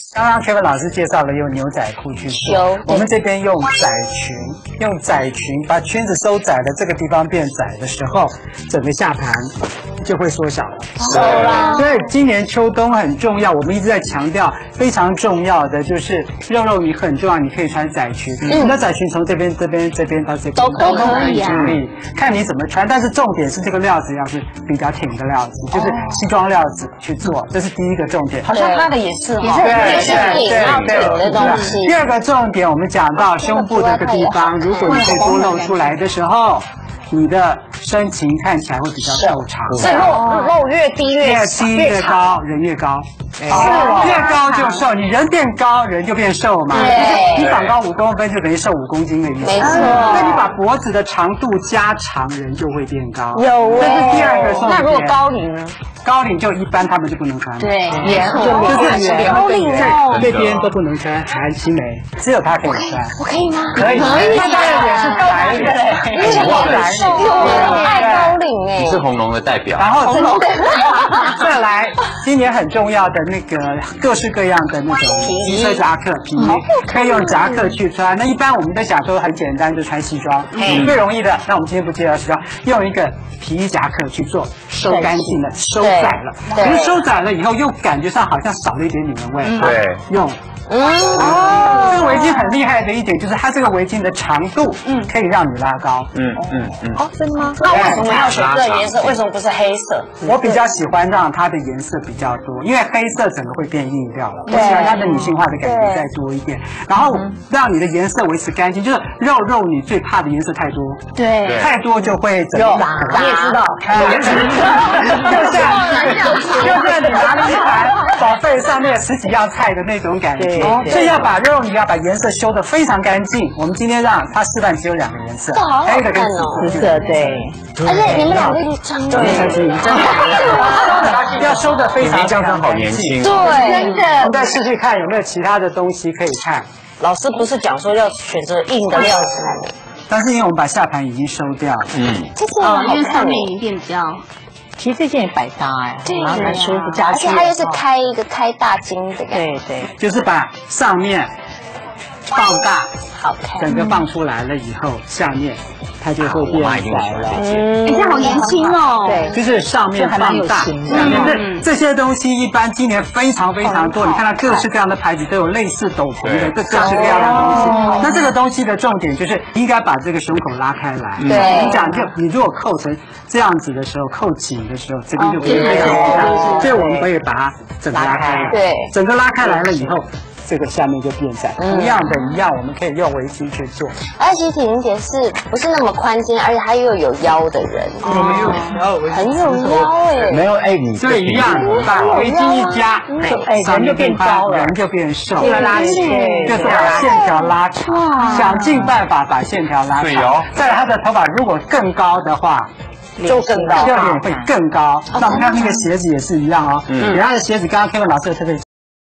刚刚 Kevin 老师介绍了用牛仔裤去做，我们这边用窄裙，用窄裙把裙子收窄的这个地方变窄的时候，整个下盘就会缩小了。 收啦。 所以今年秋冬很重要，我们一直在强调非常重要的就是肉你很重要，你可以穿窄裙。那窄裙从这边到这边都可以啊， 看你怎么穿，但是重点是这个料子要是比较挺的料子，就是西装料子去做，这是第一个重点。 好像他的也是哈， 对。的东西。 第二个重点，我们讲到胸部这个地方，如果你可以多露出来的时候，你的身形看起来会比较瘦长。 所以肉越低越高，人越高。越高就瘦，你人变高，人就变瘦嘛。你长高5公分就等于瘦5公斤的意思。 没错。 那你把脖子的长度加长，人就会变高。 有这是第二个重点。 那如果高领呢？ 高领就一般他们就不能穿。 对， 就是高领哦， 这边都不能穿，韩青梅只有他可以穿。 我可以吗？ 可以。他当然也是白的， 爱高领哎， 你是红龙的代表。 然后再来，今年很重要的那个各式各样的那种皮色夹克，可以用夹克去穿。那一般我们在想说很简单，就穿西装，最容易的。那我们今天不介绍西装，用一个皮衣夹克去做，收干净了，收窄了。可是收窄了以后，又感觉上好像少了一点女人味。 对， 用。这个围巾很厉害的一点就是它这个围巾的长度，可以让你拉高。 哦，真的吗？ 那为什么要选这个颜色？为什么不是黑色？ 我比较喜欢让它的颜色比较多，因为黑色整个会变硬掉了。我喜欢它的女性化的感觉再多一点，然后让你的颜色维持干净。就是肉你最怕的颜色太多， 对， 太多就会整个你也知道， 就像你拿了一盘宝贝上面10几样菜的那种感觉。所以要把肉，你要把颜色修得非常干净。我们今天让它示范只有2个颜色，黑的跟紫色，对。而且你们2个是真的， 要收得非常这样好年轻。 对，真的。 我们再试试看有没有其他的东西可以看。 老师不是讲说要选择硬的料子吗？ 但是因为我们把下盘已经收掉了， 这件因为上面已经变比较。 其实这件也百搭哎，然后很舒服， 而且它又是开大襟的感觉， 对， 就是把上面放大， 好看， 整个放出来了以后，下面它就会变窄了。 这样好年轻哦。 对， 就是上面放大，下面这些东西一般今年非常多，你看到各式各样的牌子都有类似斗篷的各式各样的东西。那这个东西的重点就是应该把这个胸口拉开来。 对， 你讲你如果扣成这样子的时候，扣紧的时候，这边就非常大。所以我们可以把它整个拉开来。 对， 整个拉开来了以后，这个下面就变窄。同样的一样，我们可以用围巾去做。 而且体玲姐是不是那么宽肩，而且她又有腰的人？很有腰哎。 没有你所以一样，把围巾一加， 人就变高了， 人就变瘦， 拉起， 就是把线条拉长，想尽办法把线条拉长。再来，他的头发如果更高的话。 就更高， 脸会更高。那我们看那个鞋子也是一样哦，人家的鞋子，刚刚 Kevin 老师有特别